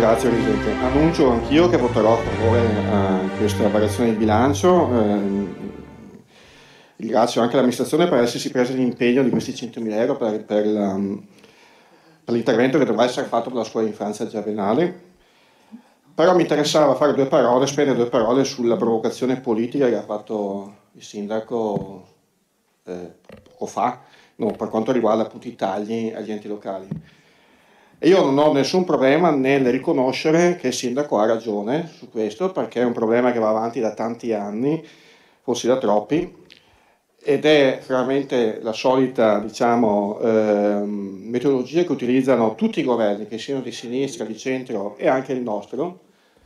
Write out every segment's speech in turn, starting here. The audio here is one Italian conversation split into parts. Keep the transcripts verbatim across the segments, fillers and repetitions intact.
Grazie Presidente. Annuncio anch'io che voterò a favore a questa variazione di bilancio. Eh, ringrazio anche l'amministrazione per essersi presa l'impegno di questi centomila euro per, per, la, per l'intervento che dovrà essere fatto per la scuola di infanzia Giavenale. Però mi interessava fare due parole, spendere due parole sulla provocazione politica che ha fatto il sindaco eh, poco fa, no, per quanto riguarda appunto i tagli agli enti locali. E io non ho nessun problema nel riconoscere che il sindaco ha ragione su questo, perché è un problema che va avanti da tanti anni, forse da troppi, ed è veramente la solita, diciamo, eh, metodologia che utilizzano tutti i governi, che siano di sinistra, di centro e anche il nostro,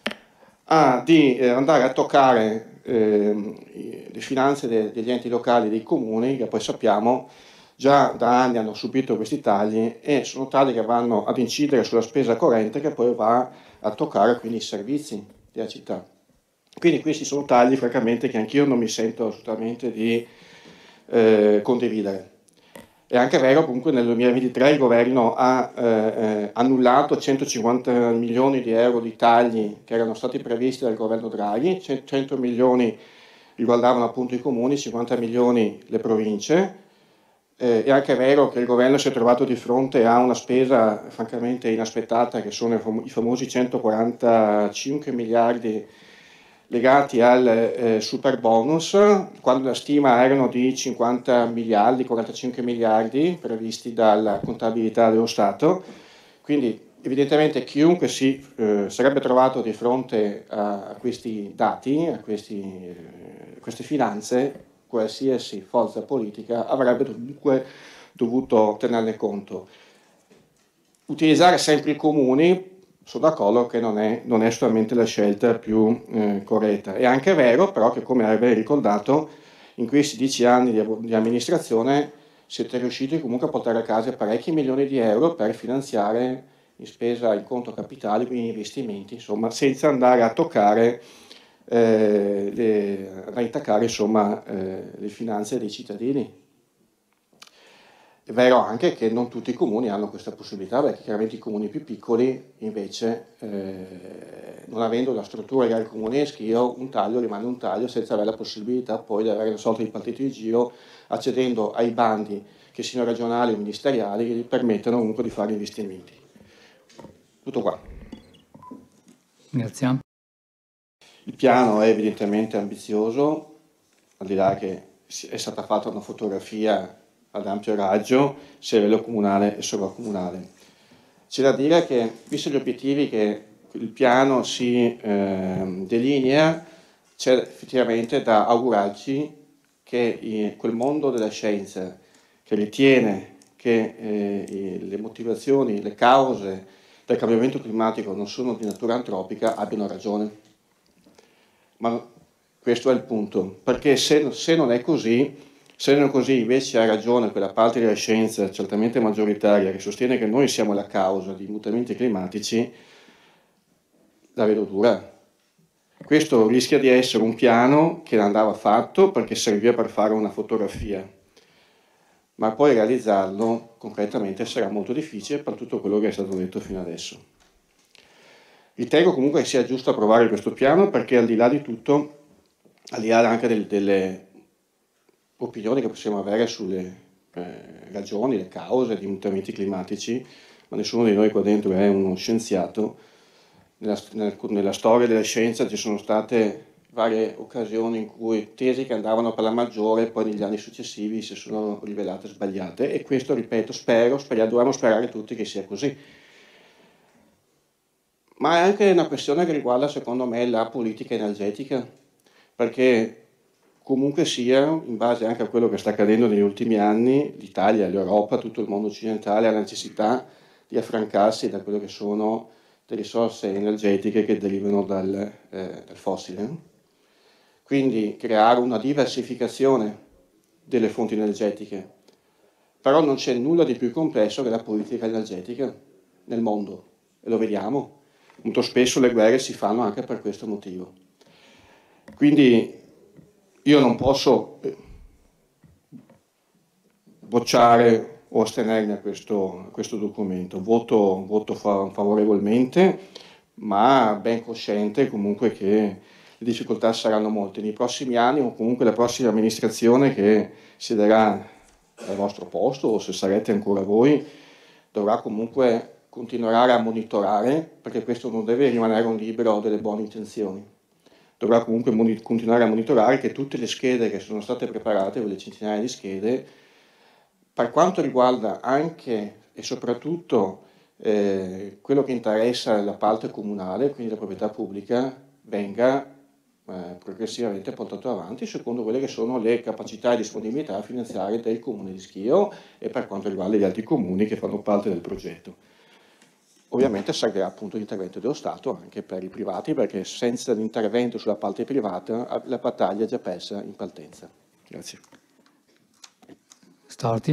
a, di eh, andare a toccare eh, le finanze de, degli enti locali, dei comuni, che poi sappiamo già da anni hanno subito questi tagli e sono tagli che vanno ad incidere sulla spesa corrente che poi va a toccare quindi i servizi della città. Quindi questi sono tagli francamente che anch'io non mi sento assolutamente di eh, condividere. È anche vero comunque nel duemilaventitré il governo ha eh, annullato centocinquanta milioni di euro di tagli che erano stati previsti dal governo Draghi, cento milioni riguardavano appunto i comuni, cinquanta milioni le province. Eh, è anche vero che il governo si è trovato di fronte a una spesa francamente inaspettata che sono i, fam- i famosi centoquarantacinque miliardi legati al eh, super bonus, quando la stima erano di cinquanta miliardi, quarantacinque miliardi previsti dalla contabilità dello Stato. Quindi evidentemente chiunque si eh, sarebbe trovato di fronte a, a questi dati, a questi, eh, queste finanze, qualsiasi forza politica avrebbe dunque dovuto tenerne conto. Utilizzare sempre i comuni, sono d'accordo che non è, non è solamente la scelta più eh, corretta. È anche vero però che, come avete ricordato, in questi dieci anni di, di amministrazione siete riusciti comunque a portare a casa parecchi milioni di euro per finanziare in spesa in conto capitali, quindi investimenti, insomma, senza andare a toccare Eh, le, a intaccare insomma eh, le finanze dei cittadini. È vero anche che non tutti i comuni hanno questa possibilità, perché chiaramente i comuni più piccoli invece eh, non avendo la struttura del comune io un taglio rimane un taglio senza avere la possibilità poi di avere una sorta di partito di giro accedendo ai bandi che siano regionali o ministeriali che gli permettono comunque di fare investimenti. Tutto qua. Grazie. Il piano è evidentemente ambizioso, al di là che è stata fatta una fotografia ad ampio raggio, sia a livello comunale e sovracomunale. C'è da dire che, visto gli obiettivi che il piano si eh, delinea, c'è effettivamente da augurarci che i, quel mondo della scienza che ritiene che eh, le motivazioni, le cause del cambiamento climatico non sono di natura antropica abbiano ragione. Ma questo è il punto, perché se, se non è così, se non è così invece ha ragione quella parte della scienza certamente maggioritaria che sostiene che noi siamo la causa dei mutamenti climatici, la vedo dura. Questo rischia di essere un piano che andava fatto perché serviva per fare una fotografia, ma poi realizzarlo concretamente sarà molto difficile per tutto quello che è stato detto fino adesso. Ritengo comunque che sia giusto approvare questo piano perché al di là di tutto, al di là anche del, delle opinioni che possiamo avere sulle eh, ragioni, le cause dei mutamenti climatici, ma nessuno di noi qua dentro è uno scienziato, nella, nel, nella storia della scienza ci sono state varie occasioni in cui tesi che andavano per la maggiore poi negli anni successivi si sono rivelate sbagliate e questo, ripeto, spero, speriamo, dobbiamo sperare tutti che sia così. Ma è anche una questione che riguarda, secondo me, la politica energetica, perché comunque sia, in base anche a quello che sta accadendo negli ultimi anni, l'Italia, l'Europa, tutto il mondo occidentale ha la necessità di affrancarsi da quello che sono le risorse energetiche che derivano dal, eh, dal fossile. Quindi creare una diversificazione delle fonti energetiche. Però non c'è nulla di più complesso che la politica energetica nel mondo, e lo vediamo. Molto spesso le guerre si fanno anche per questo motivo. Quindi io non posso bocciare o astenermi a questo, a questo documento. Voto, voto fa- favorevolmente, ma ben cosciente comunque che le difficoltà saranno molte. Nei prossimi anni o comunque la prossima amministrazione che siederà al vostro posto, o se sarete ancora voi, dovrà comunque continuare a monitorare, perché questo non deve rimanere un libro delle buone intenzioni. Dovrà comunque moni- continuare a monitorare che tutte le schede che sono state preparate, quelle centinaia di schede, per quanto riguarda anche e soprattutto eh, quello che interessa la parte comunale, quindi la proprietà pubblica, venga eh, progressivamente portato avanti secondo quelle che sono le capacità e disponibilità finanziarie del comune di Schio e per quanto riguarda gli altri comuni che fanno parte del progetto. Ovviamente servirà appunto l'intervento dello Stato anche per i privati, perché senza l'intervento sulla parte privata la battaglia è già persa in partenza. Grazie. Starting.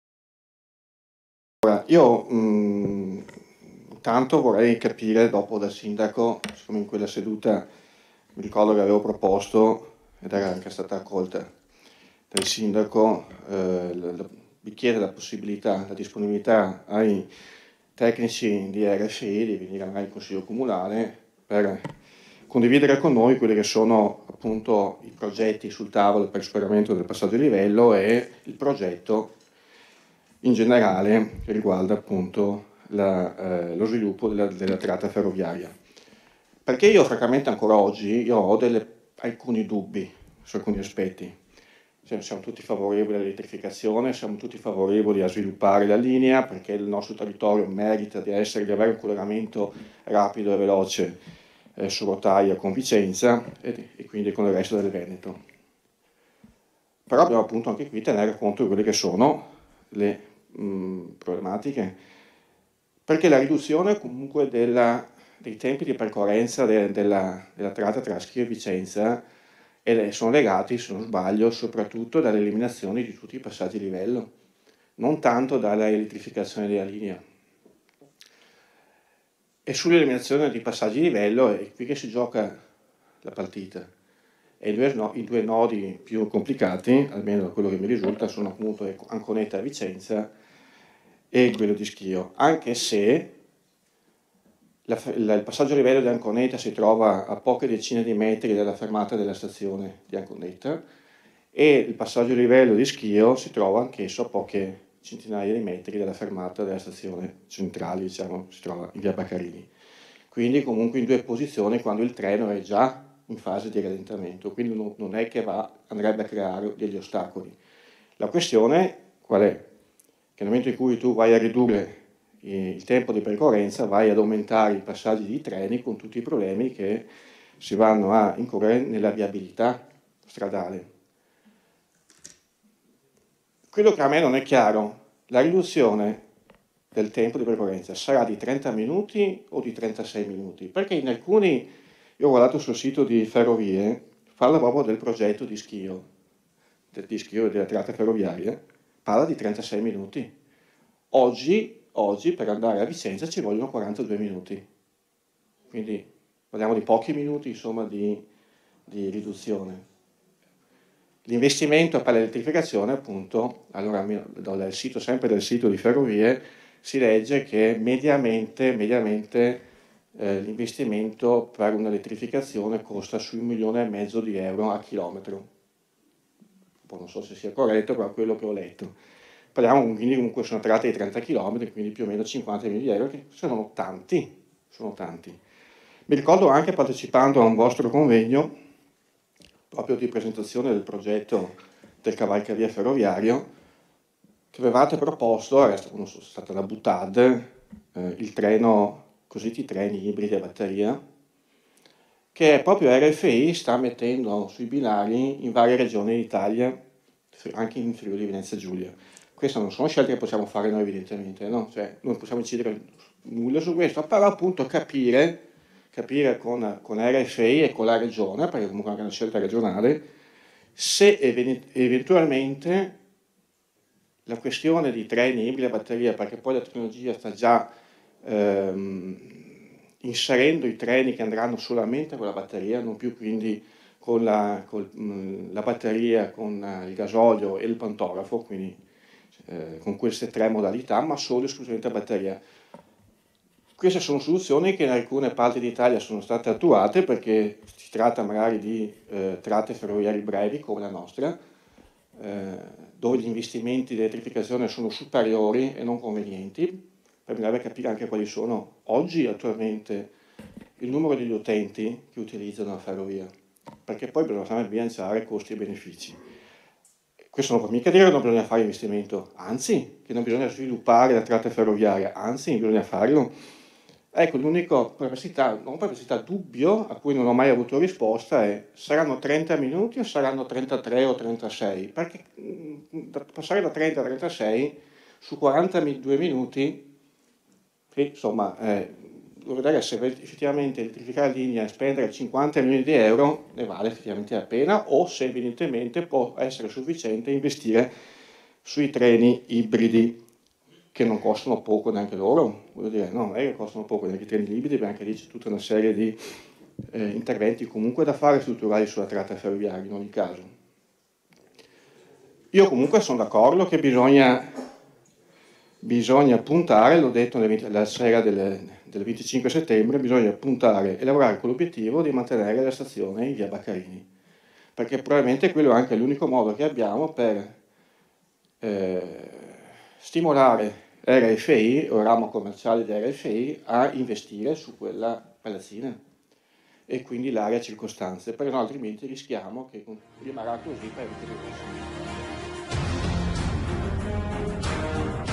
Ora, io mh, intanto vorrei capire dopo dal sindaco, siccome in quella seduta mi ricordo che avevo proposto, ed era anche stata accolta dal sindaco, eh, vi chiede la possibilità, la disponibilità ai tecnici di R F I di venire al Consiglio Comunale per condividere con noi quelli che sono appunto i progetti sul tavolo per il superamento del passaggio di livello e il progetto in generale che riguarda appunto la, eh, lo sviluppo della, della tratta ferroviaria. Perché io francamente ancora oggi io ho delle, alcuni dubbi su alcuni aspetti. Cioè, siamo tutti favorevoli all'elettrificazione, siamo tutti favorevoli a sviluppare la linea perché il nostro territorio merita di, essere, di avere un collegamento rapido e veloce eh, su rotaia con Vicenza e, e quindi con il resto del Veneto. Però dobbiamo appunto anche qui tenere conto di quelle che sono le mh, problematiche, perché la riduzione comunque della, dei tempi di percorrenza de, della, della tratta tra Schio e Vicenza e sono legati, se non sbaglio, soprattutto dall'eliminazione di tutti i passaggi di livello, non tanto dalla elettrificazione della linea. E sull'eliminazione di passaggi di livello è qui che si gioca la partita. E i due, no, i due nodi più complicati, almeno da quello che mi risulta, sono appunto Anconeta e Vicenza e quello di Schio, anche se La, la, il passaggio a livello di Anconeta si trova a poche decine di metri dalla fermata della stazione di Anconeta e il passaggio a livello di Schio si trova anch'esso a poche centinaia di metri dalla fermata della stazione centrale, diciamo, si trova in via Baccarini. Quindi comunque in due posizioni quando il treno è già in fase di rallentamento, quindi non, non è che va, andrebbe a creare degli ostacoli. La questione qual è? Che nel momento in cui tu vai a ridurre il tempo di percorrenza, vai ad aumentare i passaggi di treni con tutti i problemi che si vanno a incorrere nella viabilità stradale. Quello che a me non è chiaro, la riduzione del tempo di percorrenza sarà di trenta minuti o di trentasei minuti? Perché in alcuni, io ho guardato sul sito di Ferrovie, parla proprio del progetto di Schio, di Schio e della tratta ferroviaria, parla di trentasei minuti. Oggi Oggi per andare a Vicenza ci vogliono quarantadue minuti, quindi parliamo di pochi minuti insomma di, di riduzione. L'investimento per l'elettrificazione appunto, allora dal sito, sempre dal sito di Ferrovie, si legge che mediamente, mediamente eh, l'investimento per un'elettrificazione costa su un milione e mezzo di euro a chilometro. Poi non so se sia corretto, però quello che ho letto. Parliamo quindi comunque sono tratte di trenta chilometri, quindi più o meno cinquanta milioni di euro, che sono tanti, sono tanti. Mi ricordo anche partecipando a un vostro convegno, proprio di presentazione del progetto del cavalcavia ferroviario, che avevate proposto, era stata la Butad, eh, il treno, cosiddetti treni ibridi a batteria, che proprio R F I sta mettendo sui binari in varie regioni d'Italia, anche in Friuli Venezia Giulia. Queste non sono scelte che possiamo fare noi evidentemente, no? Cioè, non possiamo decidere nulla su questo, però appunto capire, capire con, con R F I e con la regione, perché comunque è anche una scelta regionale, se eventualmente la questione di treni ibridi a batteria, perché poi la tecnologia sta già ehm, inserendo i treni che andranno solamente con la batteria, non più quindi con la, con, mh, la batteria, con uh, il gasolio e il pantografo, quindi eh, con queste tre modalità, ma solo esclusivamente a batteria. Queste sono soluzioni che in alcune parti d'Italia sono state attuate perché si tratta magari di eh, tratte ferroviarie brevi come la nostra, eh, dove gli investimenti di elettrificazione sono superiori e non convenienti. Bisognerebbe capire anche quali sono oggi attualmente il numero degli utenti che utilizzano la ferrovia, perché poi bisogna sempre bilanciare costi e benefici. Questo non può mica dire che non bisogna fare investimento, anzi, che non bisogna sviluppare la tratta ferroviaria, anzi, bisogna farlo. Ecco, l'unica perplessità, non perplessità, dubbio a cui non ho mai avuto risposta è: saranno trenta minuti o saranno trentatré o trentasei? Perché mh, passare da trenta a trentasei su quarantadue minuti, sì, insomma, eh, devo vedere se effettivamente elettrificare la linea e spendere cinquanta milioni di euro ne vale effettivamente la pena, o se evidentemente può essere sufficiente investire sui treni ibridi, che non costano poco neanche loro, voglio dire, no, non è che costano poco neanche i treni ibridi, ma anche lì c'è tutta una serie di eh, interventi comunque da fare strutturali sulla tratta ferroviaria in ogni caso. Io comunque sono d'accordo che bisogna, bisogna puntare, l'ho detto la sera del, del venticinque settembre, bisogna puntare e lavorare con l'obiettivo di mantenere la stazione in via Baccarini, perché probabilmente quello è anche l'unico modo che abbiamo per eh, stimolare R F I, o ramo commerciale di R F I, a investire su quella palazzina e quindi l'area circostante, perché no, altrimenti rischiamo che rimarrà così per il prossimo.